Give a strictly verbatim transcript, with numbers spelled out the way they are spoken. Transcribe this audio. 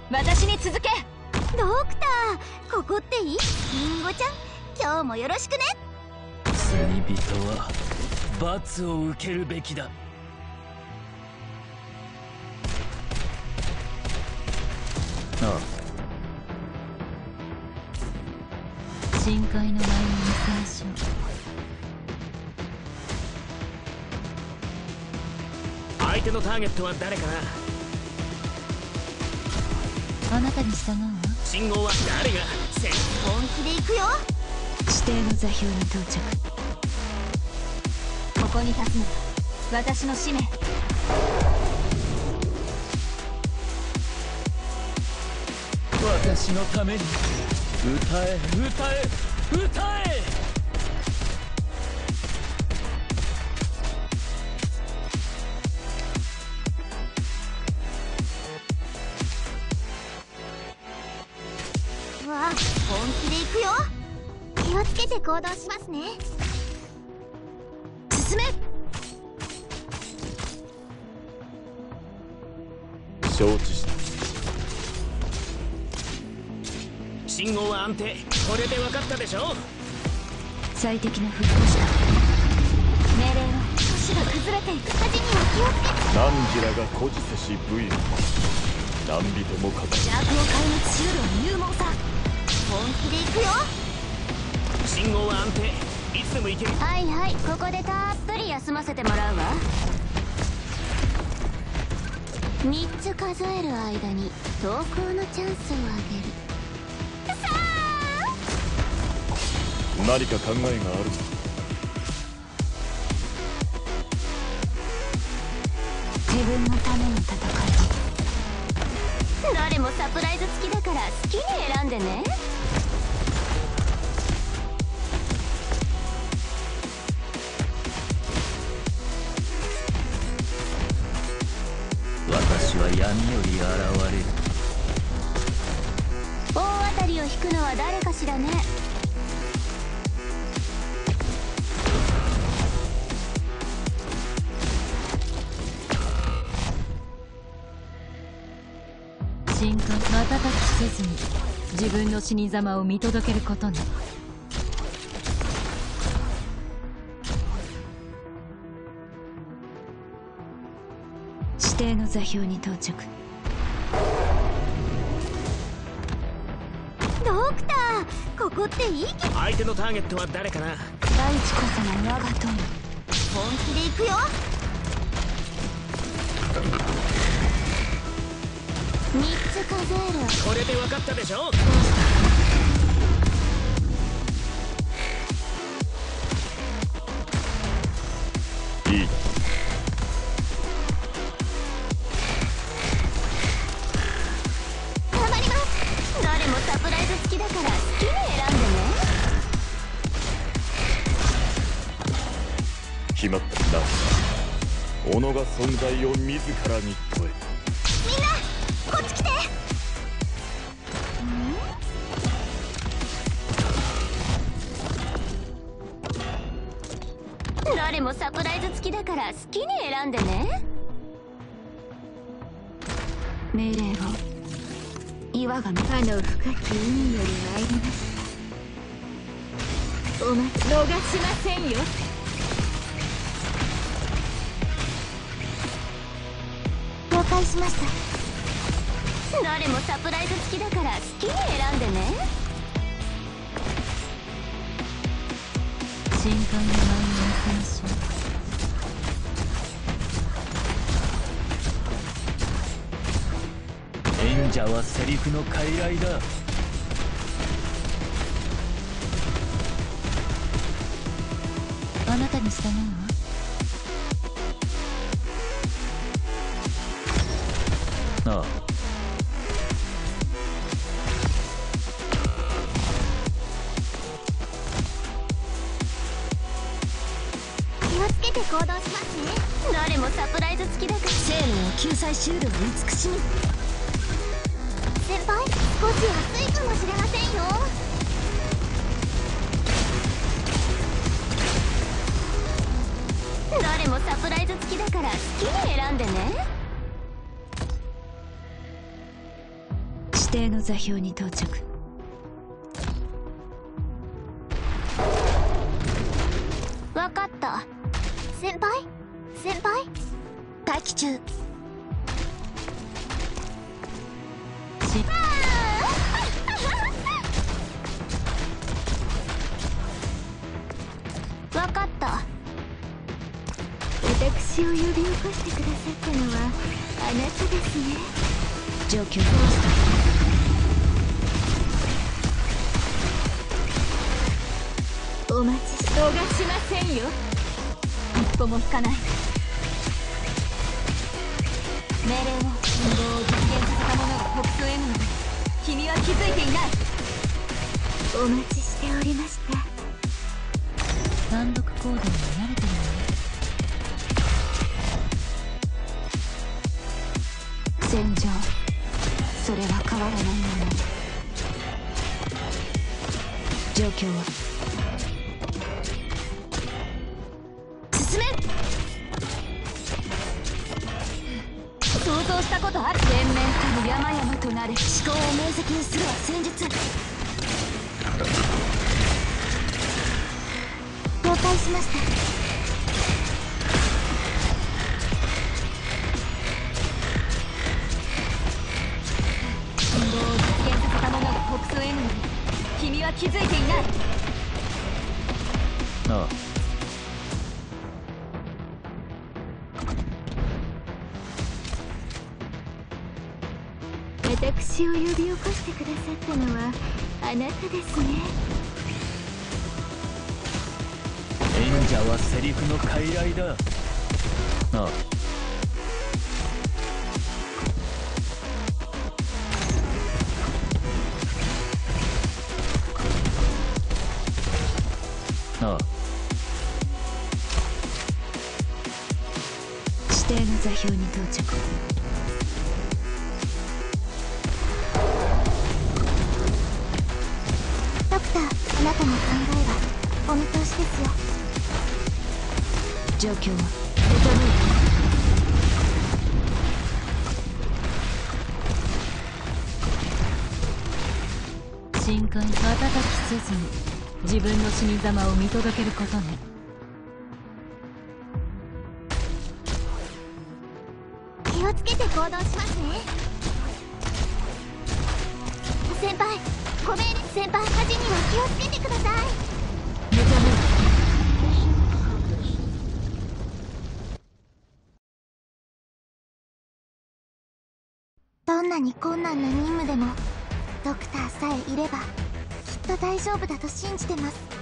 私に続け。 ドクター、ここっていい？リンゴちゃん、今日もよろしくね。 罪人は罰を受けるべきだ。ああ、 深海の舞を見せましょう。相手のターゲットは誰かな。 あなたに従うわ。 信号は誰がせ本気で行くよ。 指定の座標に到着。ここに立つのは私の使命。 私のために歌え歌え歌え。 わあ、本気で行くよ。気をつけて行動しますね。進め。 承知した。 信号は安定。これで分かったでしょ。 最適な復興した。命令は都市が崩れていく。 火事には気をつけて。 何時らが孤児せし部位何人もかかる。 邪悪を壊滅しうる入門さ。本気で行くよ。 信号は安定。いつでも行ける。 はいはい、ここでたっぷり休ませてもらうわ。みっつ数える間に投稿のチャンスをあげる。 何か考えがある。 自分のための戦い。 誰もサプライズ付きだから好きに選んでね。 私は闇より現れる。 大当たりを引くのは誰かしらね。 瞬間瞬きせずに自分の死に様を見届けることね。指定の座標に到着。 ドクター、ここっていいけど。 相手のターゲットは誰かな。 大地こそが我が友。 本気で行くよ。みっつ数える。 これで分かったでしょ。 いい。 頑張ります。誰もサプライズ付きだから好きに選んでね。 決まったな。己が存在を自らに問え。 みんなこっち来て。誰もサプライズ付きだから好きに選んでね。 命令を。岩があの深き海より参ります。お待ち逃しませんよ。了解しました。誰もサプライズ付きだから好きに選んでね。 深海の舞を見せましょう。演者はセリフの傀儡だ。 あなたに従うわ。 ああ、 気をつけて行動しますね。誰もサプライズ付きだから。 生命を救済しうるは慈しみ。 先輩、少し暑いかもしれませんよ。誰もサプライズ付きだから好きに選んでね。 指定の座標に到着。 わかった。先輩先輩待機中。わかった。私を呼び起こしてくださったのはあなたですね。 状況を伝えお待ちし逃しませんよ。一歩も引かない。命令を運動を実現させた者が北斗 M の君は気づいていない。お待ちしておりました。 単独行動に慣れてるのね。戦場、それは変わらないもの。状況は進め。想像したことある。全面たる山々となれ。思考を明晰にするは戦術。了解しました。運動を実現させた者が北斗 M の君は気づいていない。 ああ、 私を呼び起こしてくださったのはあなたですね。 演者はセリフの傀儡だ。ああ、ああ、 指定の座標に到着。 ドクター、あなたの考えはお見通しですよ。 状況は深海瞬きせずに自分の死に様を見届けることね。 気をつけて行動しますね。先輩、ご命令。先輩、火事には気をつけてください。 目覚める。 どんなに困難な任務でもドクターさえいればきっと大丈夫だと信じてます。